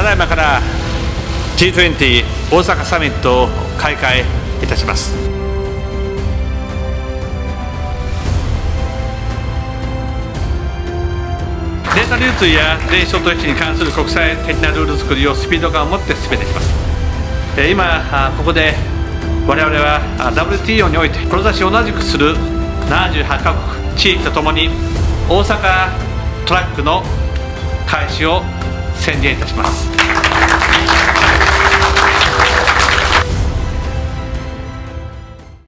だいまから G20 大阪サミットを開会いたします。データ流通や電子商取引に関する国際的なルール作りをスピード感を持って進めていきます。今ここで我々は WTO において志を同じくする78カ国地域とともに大阪トラックの開始を宣言いたします。